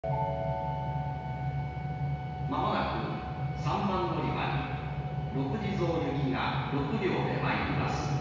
まもなく3番乗り場に6地蔵行きが6両で参ります。